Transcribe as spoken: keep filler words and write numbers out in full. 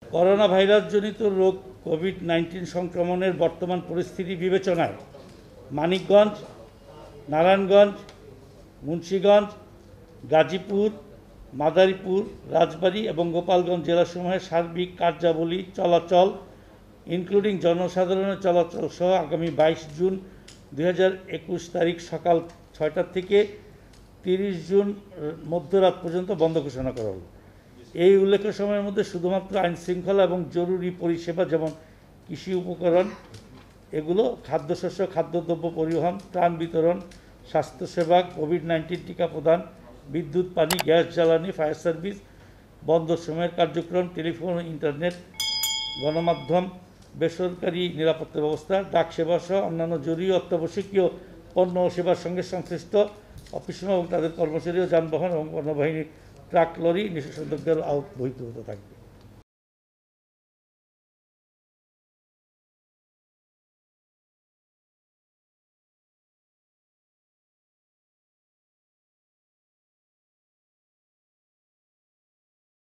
Corona ভাইরাসজনিত রোগ Covid nineteen সংক্রমণের বর্তমান পরিস্থিতি বিবেচনায় মানিকগঞ্জ, নারায়ণগঞ্জ, মুন্সিগঞ্জ, গাজীপুর, মাদারীপুর, রাজবাড়ী এবং গোপালগঞ্জ জেলাসমূহের সার্বিক কার্যাবলী চলাচল ইনক্লুডিং জনসাধারণের চলাচল সহ আগামী বাইশ জুন দুই হাজার একুশ তারিখ সকাল ছয়টা থেকে তিরিশ জুন মধ্যরাত পর্যন্ত বন্ধ ঘোষণা করা হলো। এই উল্লেখ্য সময়ের মধ্যে শুধুমাত্র আইন শৃঙ্খলা এবং জরুরি পরিষেবা যেমন কৃষি উপকরণ এগুলো, খাদ্যশস্য, খাদ্যদ্রব্য পরিবহন, ত্রাণ বিতরণ, স্বাস্থ্যসেবা, কোভিড নাইন্টিন টিকা প্রদান, বিদ্যুৎ, পানি, গ্যাস, জ্বালানি, ফায়ার সার্ভিস, বন্দর সময়ের কার্যক্রম, টেলিফোন, ইন্টারনেট, গণমাধ্যম, বেসরকারি নিরাপত্তা ব্যবস্থা, ডাক সেবা সহ অন্যান্য জরুরি অত্যাবশ্যকীয় পণ্য ও সেবার সঙ্গে সংশ্লিষ্ট অফিস এবং তাদের কর্মচারী ও যানবাহন এবং পণ্যবাহিনী ট্রাক, লরি নিষেধাজ্ঞার আওতাভুক্ত থাকবে।